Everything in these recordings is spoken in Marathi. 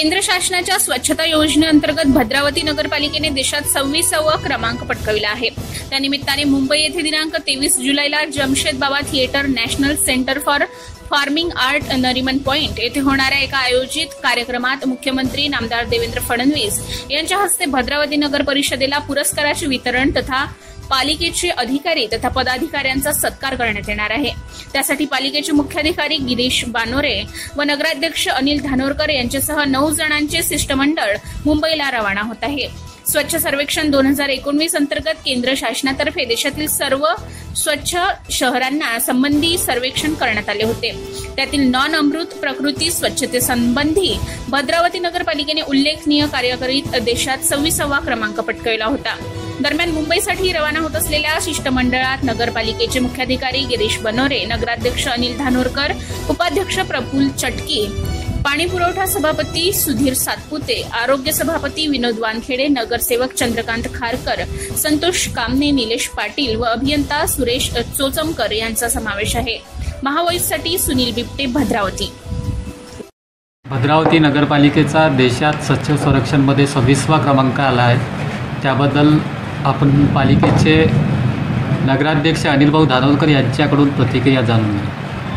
केंद्र शासनाच्या स्वच्छता योजनेअंतर्गत भद्रावती नगरपालिकेने देशात 26वा क्रमांक पटकाविला आहे। त्यानिमित्ताने मुंबई येथे दिनांक 23 जुलैला Jamshed Bhabha Theatre National Centre for Farming Art Nariman Point येथे होणाऱ्या एका आयोजित कार्यक्रमात मुख्यमंत्री नामदार देवेंद्र फडणवीस यांच्या हस्ते भद्रावती नगर परिषदेला पुरस्काराचे वितरण तथा पालिकेचे अधिकारी तथा पदाधिकाऱ्यांचा सत्कार करण्यात येणार आहे। त्यासाठी पालिकेचे मुख्याधिकारी गिरीश बानोरे व नगराध्यक्ष अनिल धानोरकर यांच्यासह 9 जणांचे शिष्टमंडळ मुंबईला रवाना होत आहे। स्वच्छ सर्वेक्षण 2019 अंतर्गत केंद्र शासनातर्फे देशातील सर्व स्वच्छ शहरांना संबंधी सर्वेक्षण करण्यात आले होते। त्यातील नॉन अमृत प्रकृती स्वच्छतेसंबंधी भद्रावती नगरपालिकेने उल्लेखनीय कार्य करीत देशात 26वा क्रमांक पटकाविला होता। दरम्यान मुंबईसाठी रवाना होत असलेल्या शिष्टमंडळात नगरपालिकेचे मुख्याधिकारी गिरीश बनोरे, नगराध्यक्ष अनिल धानोरकर, उपाध्यक्ष प्रफुल्ल चटकी, पाणी पुरवठा सभापती सुधीर सातपुते, आरोग्य सभापती विनोद वानखेडे, नगरसेवक चंद्रकांत खारकर, संतोष कामने, निलेश पाटील व अभियंता सुरेश चोचमकर यांचा समावेश आहे। महावॉइससाठी सुनील बिबटे, भद्रावती। भद्रावती नगरपालिकेचा देशात स्वच्छ संरक्षणमध्ये 26वा क्रमांक आला आहे। त्याबद्दल आपण पालिकेचे नगराध्यक्ष अनिलभाऊ धानोरकर यांच्याकडून प्रतिक्रिया जाणून घेऊ।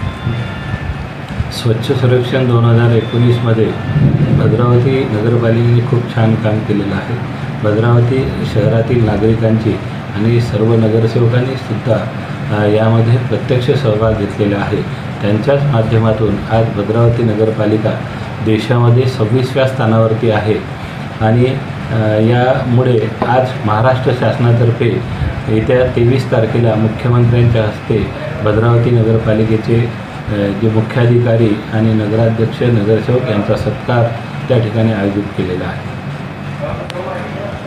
स्वच्छ सर्वेक्षण 2019मध्ये भद्रावती नगरपालिकेने खूप छान काम केलेलं आहे। भद्रावती शहरातील नागरिकांची आणि सर्व नगरसेवकांनी सुद्धा यामध्ये प्रत्यक्ष सहभाग घेतलेला आहे। त्यांच्याच माध्यमातून आज भद्रावती नगरपालिका देशामध्ये 26व्या स्थानावरती आहे आणि यामुळे आज महाराष्ट्र शासनातर्फे येत्या 23 तारखेला मुख्यमंत्र्यांच्या हस्ते भद्रावती नगरपालिकेचे जे मुख्याधिकारी आणि नगराध्यक्ष नगरसेवक यांचा सत्कार त्या ठिकाणी आयोजित केलेला आहे।